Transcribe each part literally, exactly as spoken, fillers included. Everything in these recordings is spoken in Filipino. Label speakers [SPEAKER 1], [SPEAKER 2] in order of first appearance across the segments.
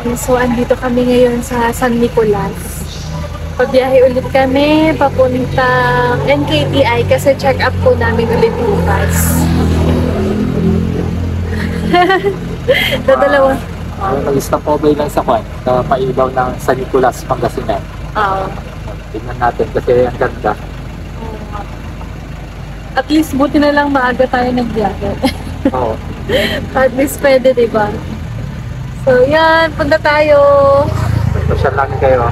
[SPEAKER 1] So, andito kami ngayon sa San Nicolas. Pabiyahe ulit kami, papuntang N K T I kasi check up po namin ulit bukas. Dadalawa.
[SPEAKER 2] Uh, Nag-stop over lang sa kwan, sa pailaw ng San Nicolas, Pangasinan.
[SPEAKER 1] Oo.
[SPEAKER 2] Tingnan natin kasi ang ganda.
[SPEAKER 1] At least buti na lang maaga tayo nagbiyahe.
[SPEAKER 2] Oo.
[SPEAKER 1] At least pwede, diba? So, yan. Punta tayo.
[SPEAKER 2] Pasyal lang kayo.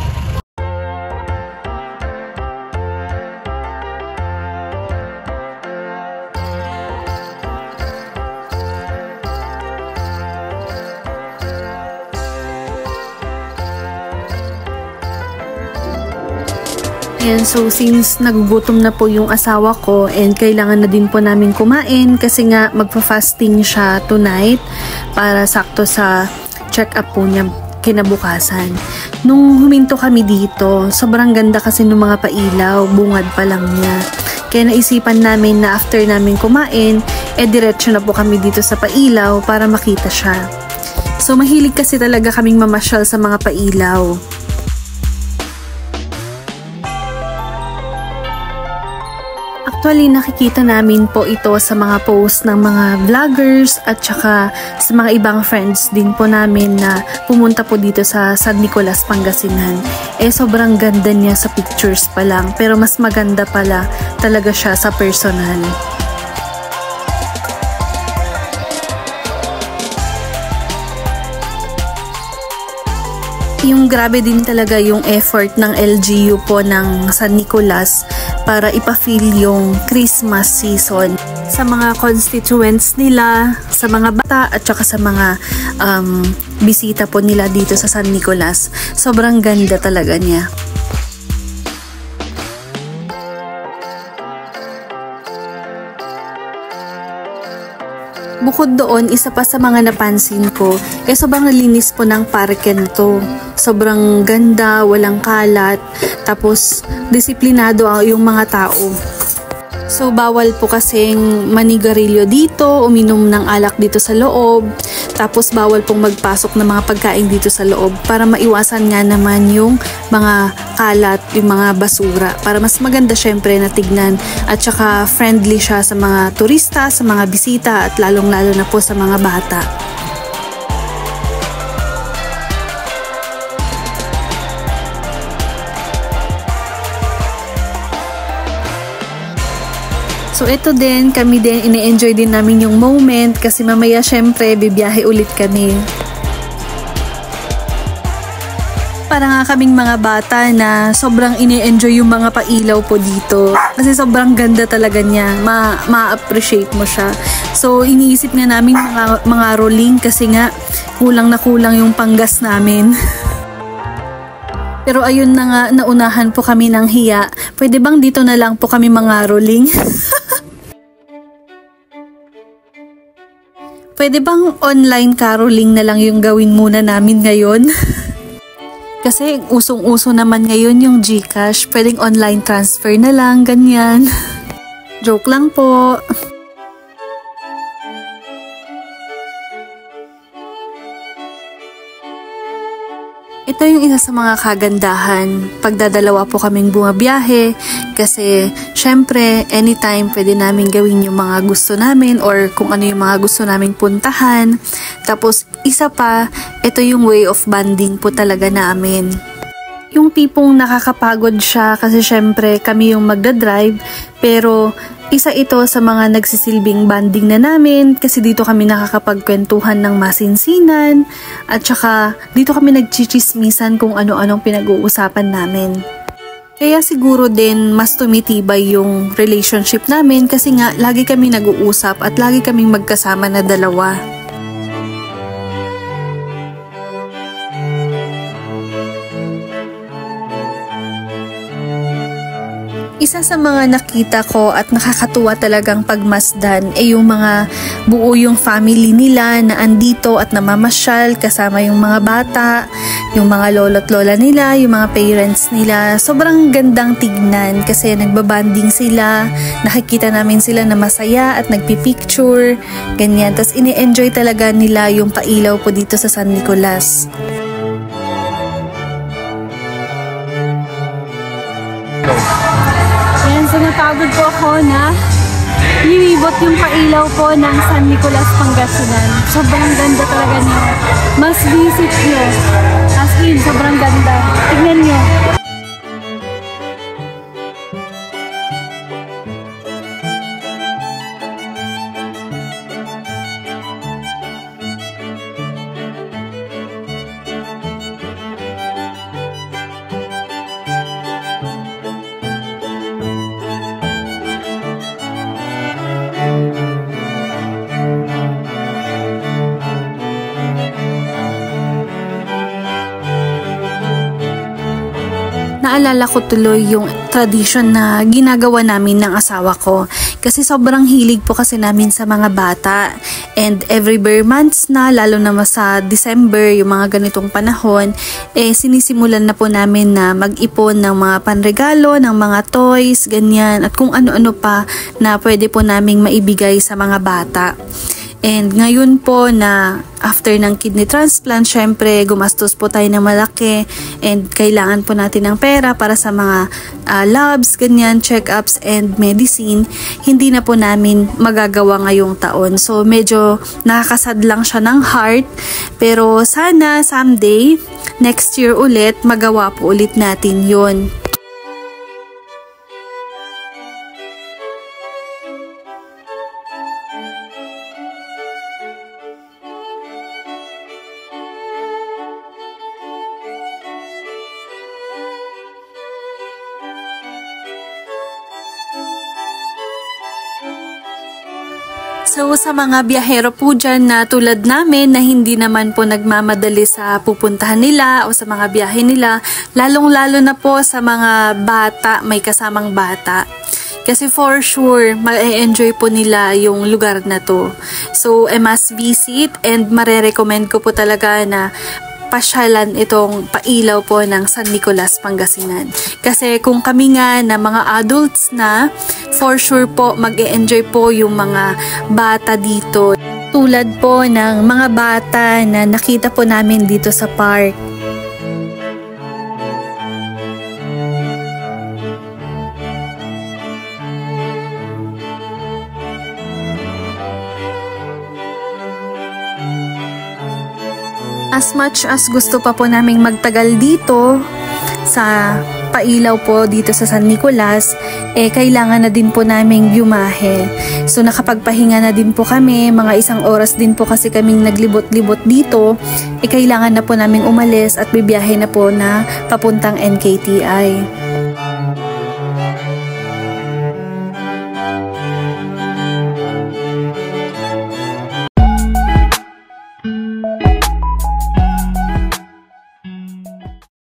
[SPEAKER 3] And so since nagugutom na po yung asawa ko and kailangan na din po namin kumain kasi nga magpa-fasting siya tonight para sakto sa check-up po niya kinabukasan. Nung huminto kami dito, sobrang ganda kasi ng mga pailaw, bungad pa lang niya. Kaya naisipan namin na after namin kumain, eh diretso na po kami dito sa pailaw para makita siya. So mahilig kasi talaga kaming mamasyal sa mga pailaw. Actually, nakikita namin po ito sa mga post ng mga vloggers at saka sa mga ibang friends din po namin na pumunta po dito sa San Nicolas, Pangasinan. Eh, sobrang ganda niya sa pictures pa lang, pero mas maganda pala talaga siya sa personal. Yung grabe din talaga yung effort ng L G U po ng San Nicolas para ipa-feel yung Christmas season sa mga constituents nila, sa mga bata at saka sa mga um, bisita po nila dito sa San Nicolas. Sobrang ganda talaga niya. Bukod doon, isa pa sa mga napansin ko, eh sobrang linis po ng parke na to. Sobrang ganda, walang kalat, tapos disiplinado yung mga tao. So, bawal po kasing manigarilyo dito, uminom ng alak dito sa loob, tapos bawal pong magpasok ng mga pagkain dito sa loob para maiwasan nga naman yung mga kalat, yung mga basura, para mas maganda syempre na tignan at saka friendly siya sa mga turista, sa mga bisita at lalong-lalo na po sa mga bata. So ito din, kami din, ine-enjoy din namin yung moment kasi mamaya syempre bibiyahe ulit kami. Para nga kaming mga bata na sobrang ine-enjoy yung mga pailaw po dito. Kasi sobrang ganda talaga niya, ma- ma-appreciate mo siya. So iniisip nga namin mga, mga rolling kasi nga kulang na kulang yung panggas namin. Pero ayun na nga, naunahan po kami ng hiya. Pwede bang dito na lang po kami mga rolling? Pwede bang online caroling na lang yung gawin muna namin ngayon? Kasi usong-uso naman ngayon yung GCash. Pwedeng online transfer na lang, ganyan. Joke lang po. Ito yung isa sa mga kagandahan pagdadalawa po kaming bumabiyahe kasi syempre anytime pwede namin gawin yung mga gusto namin or kung ano yung mga gusto naming puntahan. Tapos isa pa, ito yung way of bonding po talaga namin. Yung tipong nakakapagod siya kasi syempre kami yung magdadrive pero isa ito sa mga nagsisilbing banding na namin kasi dito kami nakakapagkwentuhan ng masinsinan at saka dito kami nagchichismisan kung ano-anong pinag-uusapan namin. Kaya siguro din mas tumitibay yung relationship namin kasi nga lagi kami nag-uusap at lagi kaming magkasama na dalawa. Isa sa mga nakita ko at nakakatuwa talagang pagmasdan ay yung mga buo yung family nila na andito at namamasyal kasama yung mga bata, yung mga lolo't lola nila, yung mga parents nila. Sobrang gandang tignan kasi nagbabanding sila, nakikita namin sila na masaya at nagpipicture, ganyan. Tapos ini-enjoy talaga nila yung pailaw po dito sa San Nicolas.
[SPEAKER 1] Ayan, so napagod po ako na iibot yung pailaw po ng San Nicolas, Pangasinan. Sobrang ganda talaga niya. Mas visit nyo. As in, sobrang ganda. Tignan nyo.
[SPEAKER 3] Naalala ko tuloy yung tradition na ginagawa namin ng asawa ko. Kasi sobrang hilig po kasi namin sa mga bata. And every bare months na, lalo na sa December, yung mga ganitong panahon, eh sinisimulan na po namin na mag-ipon ng mga panregalo, ng mga toys, ganyan, at kung ano-ano pa na pwede po naming maibigay sa mga bata. And ngayon po na after ng kidney transplant, syempre gumastos po tayo ng malaki and kailangan po natin ng pera para sa mga uh, labs, ganyan, check-ups and medicine. Hindi na po namin magagawa ngayong taon. So medyo nakakasad lang siya ng heart. Pero sana someday, next year ulit, magawa po ulit natin yun. So sa mga biyahero po dyan na tulad namin na hindi naman po nagmamadali sa pupuntahan nila o sa mga biyahe nila, lalong-lalo na po sa mga bata, may kasamang bata. Kasi for sure, ma-enjoy po nila yung lugar na to. So a must visit and marerecommend ko po talaga na pasyalan itong pailaw po ng San Nicolas, Pangasinan. Kasi kung kami nga na mga adults na, for sure po mag-e-enjoy po yung mga bata dito. Tulad po ng mga bata na nakita po namin dito sa park. As much as gusto pa po naming magtagal dito sa pailaw po dito sa San Nicolas, eh kailangan na din po naming bumahe. So nakapagpahinga na din po kami, mga isang oras din po kasi kaming naglibot-libot dito, eh kailangan na po naming umalis at bibiyahe na po na papuntang N K T I.